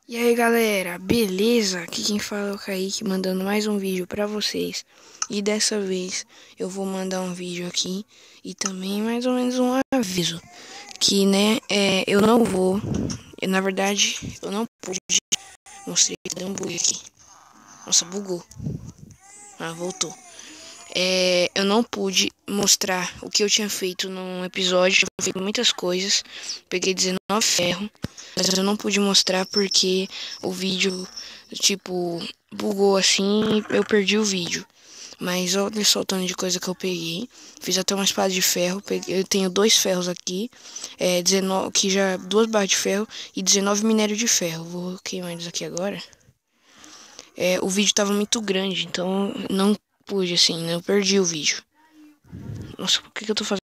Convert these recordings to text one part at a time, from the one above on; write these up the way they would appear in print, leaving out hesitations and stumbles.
E aí galera, beleza? Aqui quem fala é o Kaique, mandando mais um vídeo pra vocês. E dessa vez eu vou mandar um vídeo aqui e também mais ou menos um aviso. Que eu não vou, na verdade eu não pude, mostrei que deu um bug aqui. Nossa, bugou. Ah, voltou. Eu não pude mostrar o que eu tinha feito num episódio. Eu tinha feito muitas coisas, peguei 19 ferro, mas eu não pude mostrar porque o vídeo, tipo, bugou assim e eu perdi o vídeo. Mas olha só o tanto de coisa que eu peguei. Fiz até uma espada de ferro. Eu tenho 2 ferros aqui. 19, que já 2 barras de ferro e 19 minério de ferro. Vou queimar eles aqui agora. O vídeo tava muito grande, então não pude, assim, né? Eu perdi o vídeo. Nossa, por que eu tô fazendo?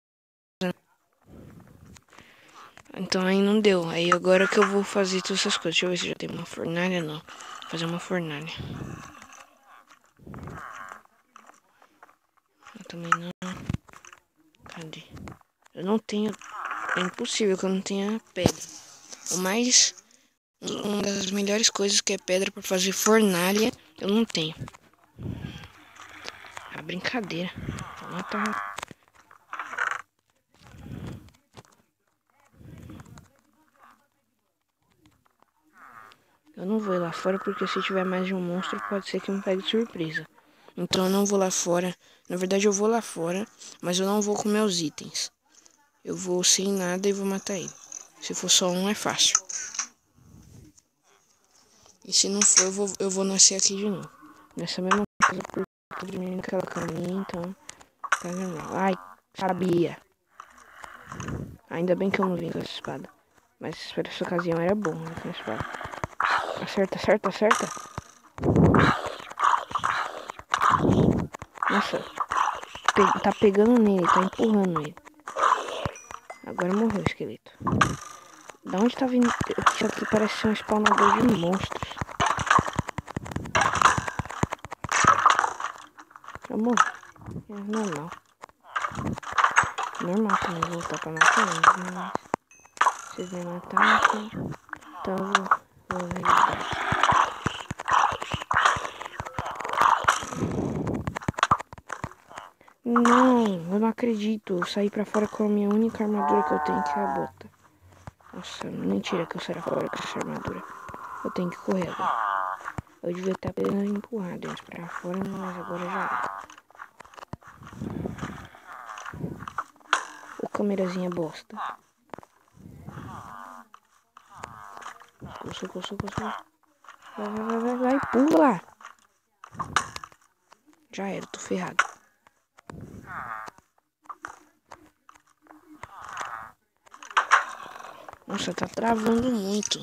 Então aí não deu. Aí agora que eu vou fazer todas essas coisas. Deixa eu ver se já tem uma fornalha. Não. Vou fazer uma fornalha. Eu também não. Cadê? Eu não tenho. É impossível que eu não tenha pedra. Uma das melhores coisas que é pedra pra fazer fornalha, eu não tenho. É brincadeira. Vou matar. Eu não vou ir lá fora porque se tiver mais de um monstro pode ser que me pegue de surpresa. Então eu não vou lá fora. Na verdade eu vou lá fora, mas eu não vou com meus itens. Eu vou sem nada e vou matar ele. Se for só um é fácil. E se não for eu vou nascer aqui de novo. Nessa mesma casa porque eu tô dormindo naquela caminha, então tá normal. Ai, sabia. Ainda bem que eu não vim com essa espada. Mas para essa ocasião era bom, né, com a espada. Acerta, acerta, acerta. Nossa, tá pegando nele, tá empurrando ele. Agora morreu o esqueleto. Da onde tá vindo? Isso aqui parece ser um spawnador de monstros. Eu morri. É normal. Normal também voltar pra matar eles, né? Vocês me mataram, então eu vou revidar. Não, eu não acredito. Eu saí pra fora com a minha única armadura que eu tenho, que é a bota. Nossa, mentira que eu saí fora com essa armadura. Eu tenho que correr agora. Eu devia estar pegando empurrado antes pra fora, mas agora já era. Ô câmerazinha bosta. Socorro, socorro. Vai, pula! Já era, tô ferrado. Nossa, tá travando muito.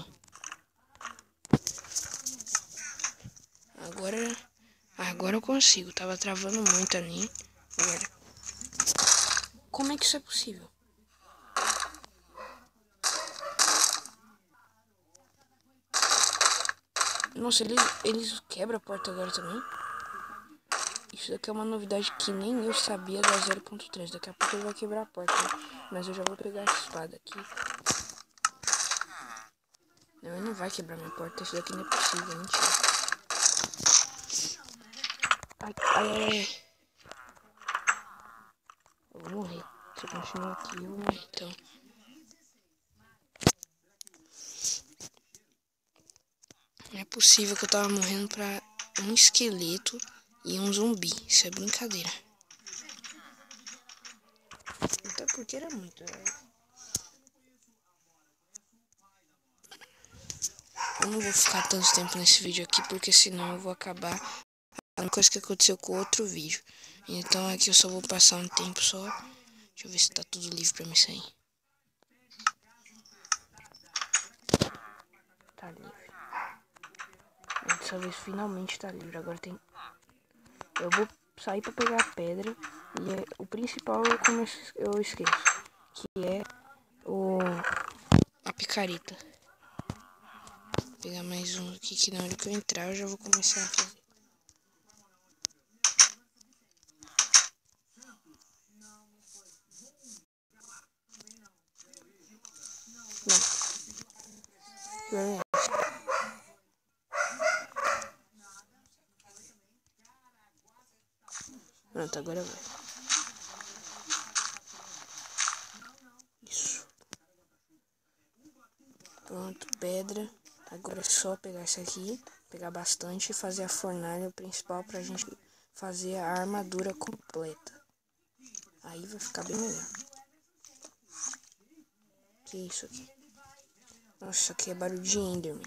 Agora eu consigo. Tava travando muito ali. Agora. Como é que isso é possível? Nossa, eles quebram a porta agora também. Isso daqui é uma novidade que nem eu sabia da 0.3. Daqui a pouco ele vai quebrar a porta. Mas eu já vou pegar essa espada aqui. Não, ele não vai quebrar minha porta. Isso daqui não é possível, mentira. Ai. Eu vou morrer. Se eu continuar aqui, eu vou morrer. Então. Não é possível que eu tava morrendo pra um esqueleto e um zumbi. Isso é brincadeira. Até porque era muito. Eu não vou ficar tanto tempo nesse vídeo aqui, porque senão eu vou acabar a mesma coisa que aconteceu com o outro vídeo. Então aqui eu só vou passar um tempo só. Deixa eu ver se tá tudo livre pra mim sair. Tá livre. Dessa vez finalmente tá livre. Agora tem... Eu vou sair pra pegar a pedra. E o principal eu esqueço. Que é a picareta. Vou pegar mais um aqui que na hora que eu entrar eu já vou começar a fazer. Não. Pronto, agora vai. Isso. Pronto, pedra. Agora é só pegar isso aqui, pegar bastante e fazer a fornalha principal pra gente fazer a armadura completa. Aí vai ficar bem melhor. Que isso aqui? Nossa, isso aqui é barulho de Enderman.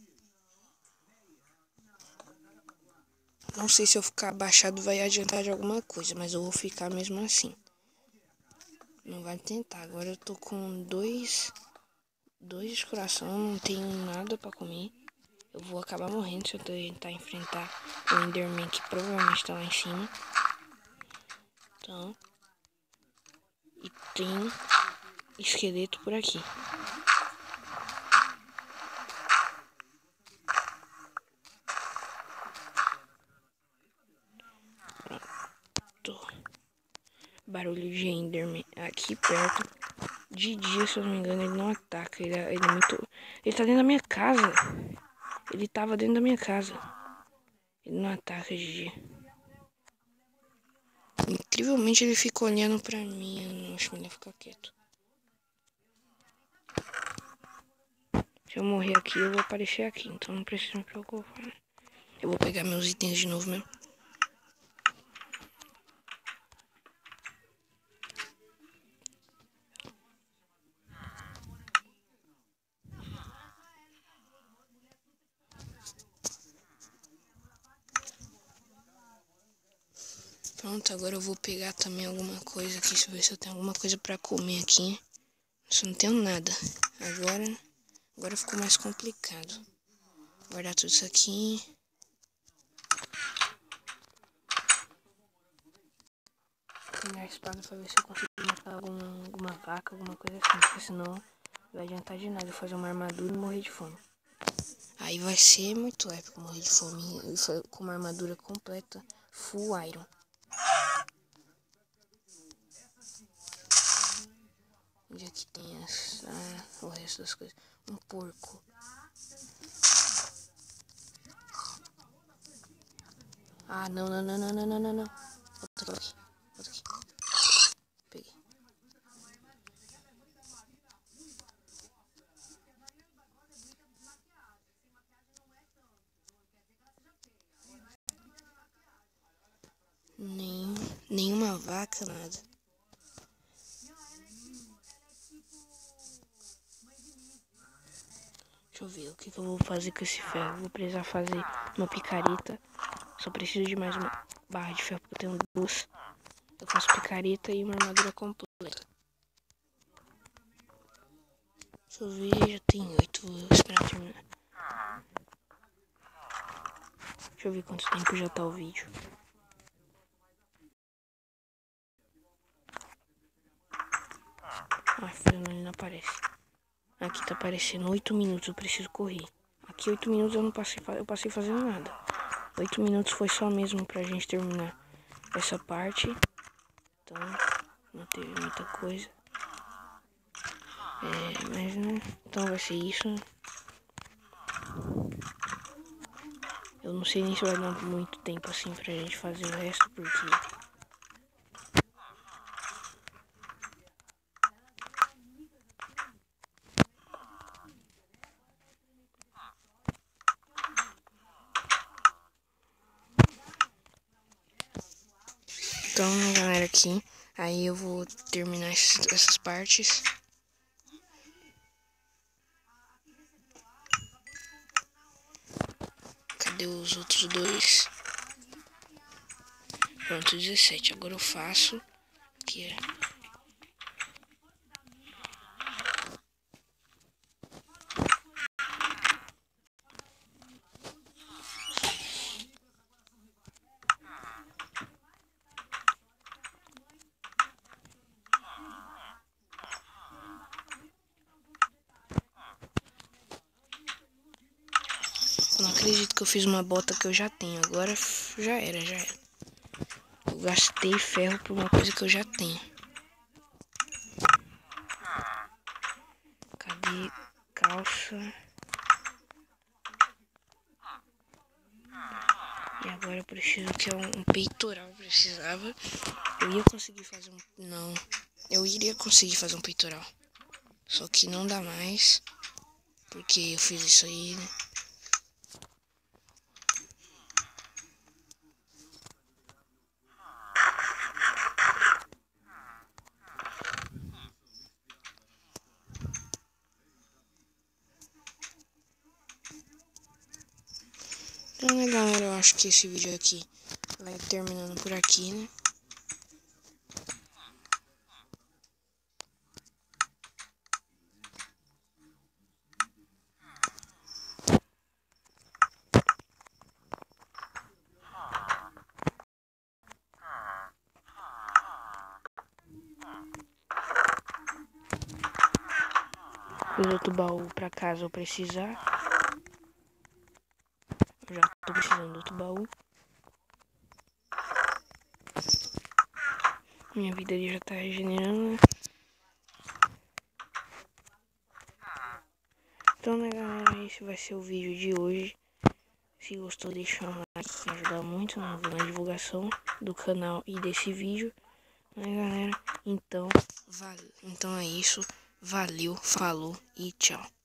Não sei se eu ficar abaixado vai adiantar de alguma coisa, mas eu vou ficar mesmo assim. Não vai tentar. Agora eu tô com dois de coração, não tenho nada pra comer. Eu vou acabar morrendo se eu tentar enfrentar o Enderman que provavelmente tá lá em cima. Então, e tem esqueleto por aqui. Pronto. Barulho de Enderman aqui perto. De dia, se eu não me engano, ele não ataca. Ele é muito... Ele tá dentro da minha casa. Ele tava dentro da minha casa. Ele não ataca de dia. Incrivelmente ele fica olhando pra mim. Eu não acho melhor ficar quieto. Se eu morrer aqui, eu vou aparecer aqui. Então não preciso me preocupar. Eu vou pegar meus itens de novo mesmo. Pronto, agora eu vou pegar também alguma coisa aqui. Deixa eu ver se eu tenho alguma coisa pra comer aqui. Só não tenho nada. Agora ficou mais complicado. Guardar tudo isso aqui. Pegar a espada pra ver se eu consigo matar alguma vaca, alguma coisa assim. Porque senão não vai adiantar de nada eu fazer uma armadura e morrer de fome. Aí vai ser muito épico morrer de fome com uma armadura completa, full iron. Onde é que tem o resto das coisas? Um porco. Ah, não. Outro aqui. Peguei. Nenhuma vaca, nada. Deixa eu ver o que eu vou fazer com esse ferro. Vou precisar fazer uma picareta. Só preciso de mais uma barra de ferro porque eu tenho duas. Eu faço picareta e uma armadura completa. Deixa eu ver, já tem 8. Vou esperar terminar. Deixa eu ver quanto tempo já tá o vídeo. Ele não aparece. Aqui tá aparecendo 8 minutos, eu preciso correr. Aqui 8 minutos eu passei fazendo nada. 8 minutos foi só mesmo pra gente terminar essa parte. Então, não teve muita coisa. Mas né, então vai ser isso. Eu não sei nem se vai dar muito tempo assim pra gente fazer o resto, porque... Então, galera, aqui, aí eu vou terminar essas partes. Cadê os outros dois? Pronto, 17. Agora eu faço. Aqui é... Eu não acredito que eu fiz uma bota que eu já tenho. Agora já era. Eu gastei ferro por uma coisa que eu já tenho. Cadê? Calça. E agora eu preciso que é um peitoral. Precisava. Eu ia conseguir fazer um... Não. Eu iria conseguir fazer um peitoral. Só que não dá mais. Porque eu fiz isso aí, né? Então, né, galera, eu acho que esse vídeo aqui vai terminando por aqui, né? Fiz outro baú pra caso eu precisar. Eu já tô precisando do outro baú. Minha vida ali já tá regenerando, né? Então, né, galera, esse vai ser o vídeo de hoje. Se gostou, deixa um like, que ajuda muito na divulgação do canal e desse vídeo, né, galera? Então é isso. Valeu, falou e tchau.